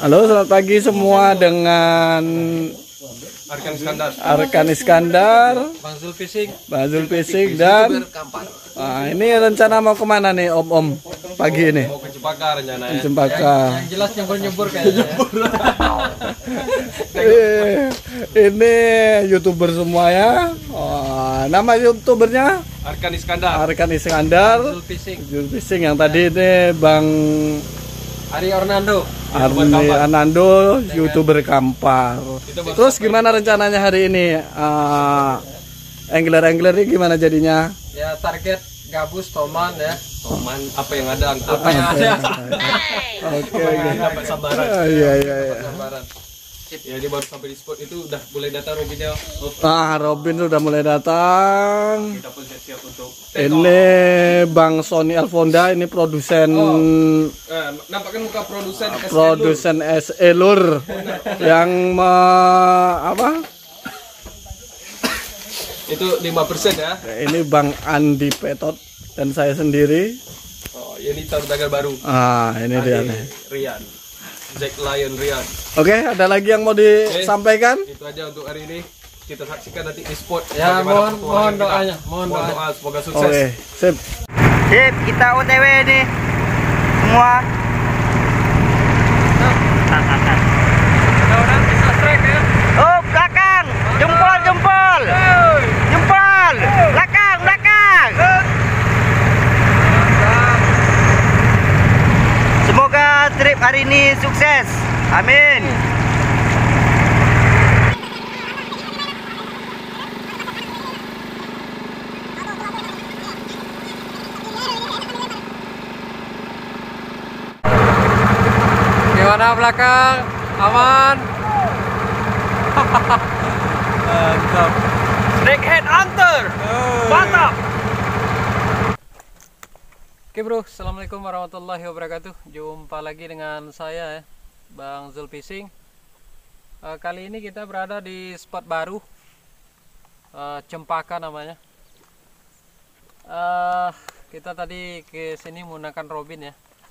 Halo, selamat pagi semua dengan Arkan Iskandar, Bang Zulfisik, dan ini rencana mau kemana nih Om pagi ini? mau ke Cempaka rencananya. Cempaka. Yang jelas nyebur-nyebur kayaknya. Ini YouTuber semua ya. Nama YouTubernya Arkan Iskandar. Zulfisik yang tadi ini Bang Ari Ornando, YouTuber Kampar. Terus gimana rencananya hari ini? Angler ini gimana jadinya? Ya target gabus toman ya. Toman apa yang ada? Oke. Dapat sambaran. Iya. Sambaran. Ya dia baru sampai di spot itu udah mulai datang Robinnya. Robin sudah mulai datang. Kita pun siap-siap untuk Ini Bang Sony Alfonda, ini produsen nampaknya muka produsen SE Lur yang itu 5% ya. Ini Bang Andi Petot dan saya sendiri. Oh, ini tagar baru. Ini dia nih. Rian. Jack Lion Rian. Oke, ada lagi yang mau disampaikan? Itu aja untuk hari ini. Kita saksikan nanti di spot. Ya, mohon doanya. Mohon doa semoga sukses. Oke, sip. Sip, kita OTW nih. Semua. Mudah-mudahan bisa strike ya. Oh, belakang. Jempol. Jempol. Belakang. Semoga trip hari ini sukses. Amin. Gimana belakang? Aman? Mantap. Snakehead Hunter. Mantap. Oke bro, assalamualaikum warahmatullahi wabarakatuh. Jumpa lagi dengan saya ya, Bang Zulfisik. Kali ini kita berada di spot baru, Cempaka namanya. Kita tadi ke sini menggunakan Robin ya.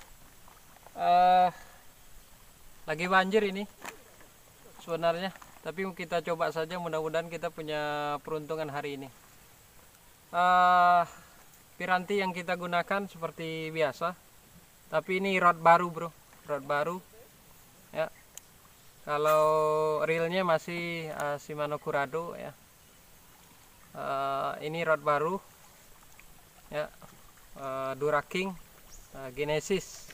Lagi banjir ini sebenarnya, tapi kita coba saja, mudah-mudahan kita punya peruntungan hari ini. Piranti yang kita gunakan seperti biasa, tapi ini rod baru bro, rod baru ya. Kalau reelnya masih Shimano Curado ya. Ini rod baru ya, Dura King Genesis.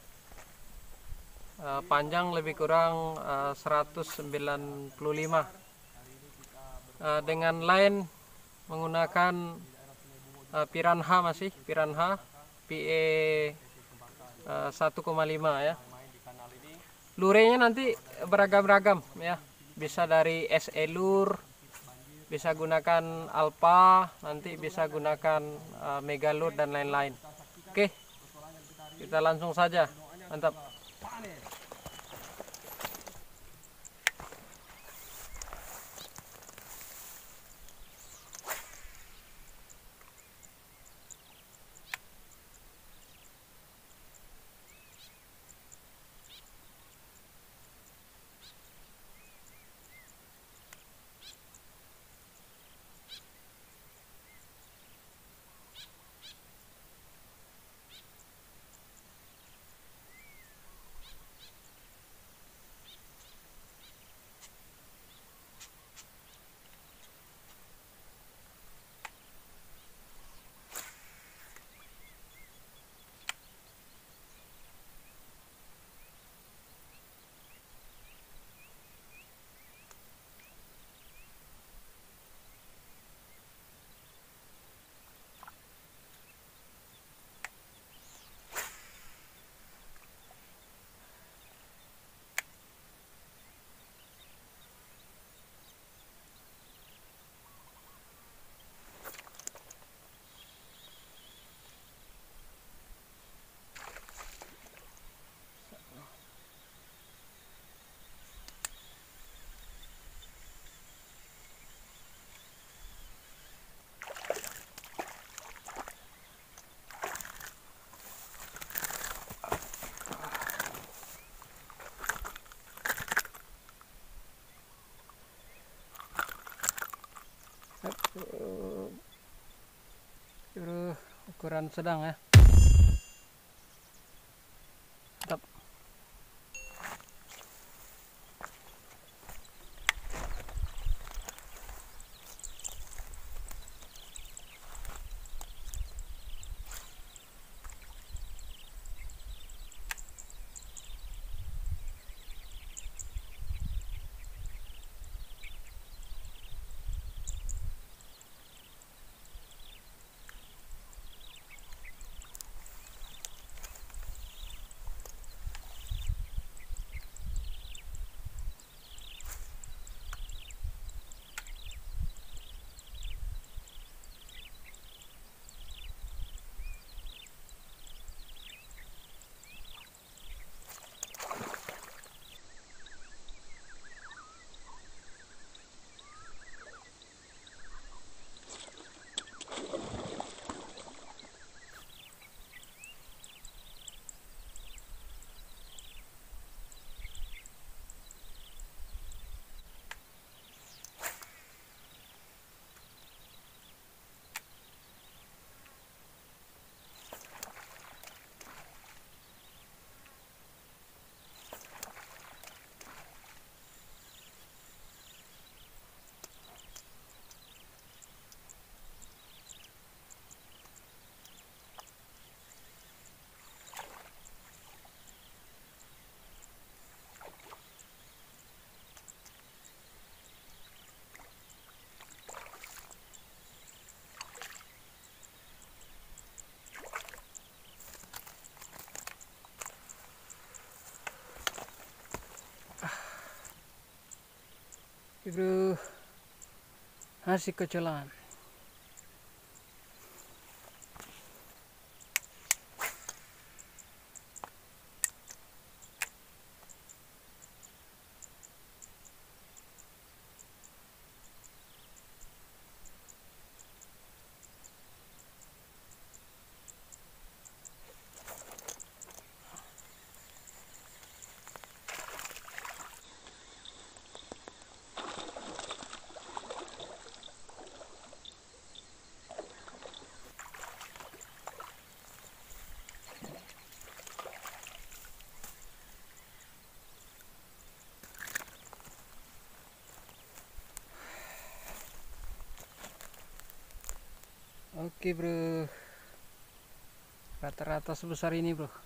Panjang lebih kurang 195 dengan line menggunakan Piranha, masih Piranha PE 1,5 ya. Lurenya nanti beragam-ragam ya, bisa dari SE Lure, bisa gunakan Alpha, nanti bisa gunakan Mega Lure dan lain-lain. Oke, kita langsung saja, mantap. ukuran sedang ya. Mantap. Oke bro, nasi kocolan. Oke bro, rata-rata sebesar ini bro.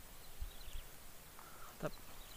Mantap.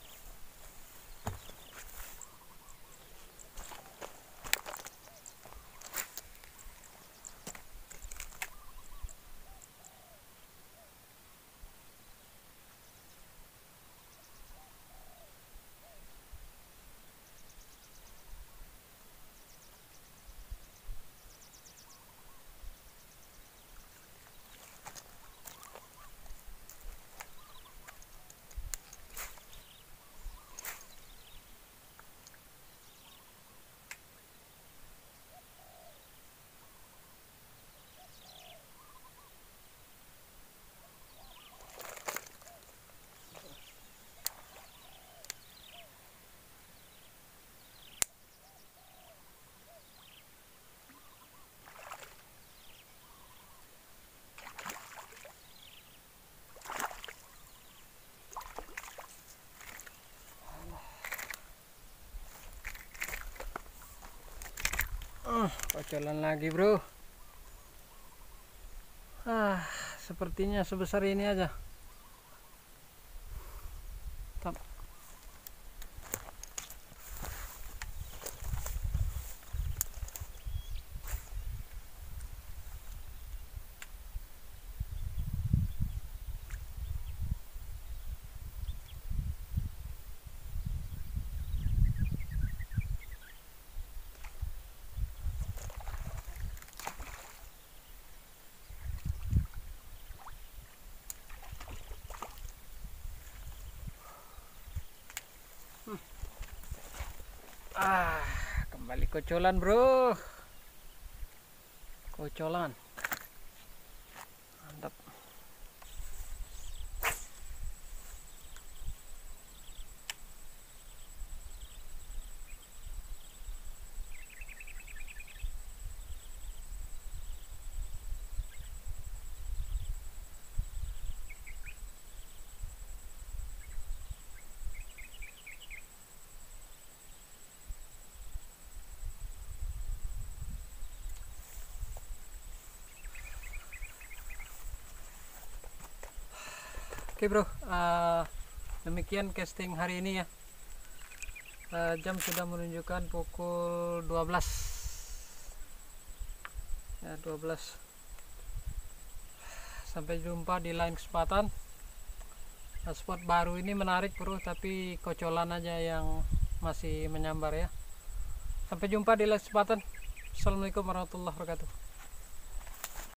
Kocolan lagi bro. Sepertinya sebesar ini aja. Mantap. Kembali kocolan bro, kocolan mantap. Oke bro, demikian casting hari ini ya. Jam sudah menunjukkan pukul 12 ya, 12. Sampai jumpa di lain kesempatan. Spot baru ini menarik bro, tapi kocolan aja yang masih menyambar ya. Sampai jumpa di lain kesempatan. Assalamualaikum warahmatullahi wabarakatuh.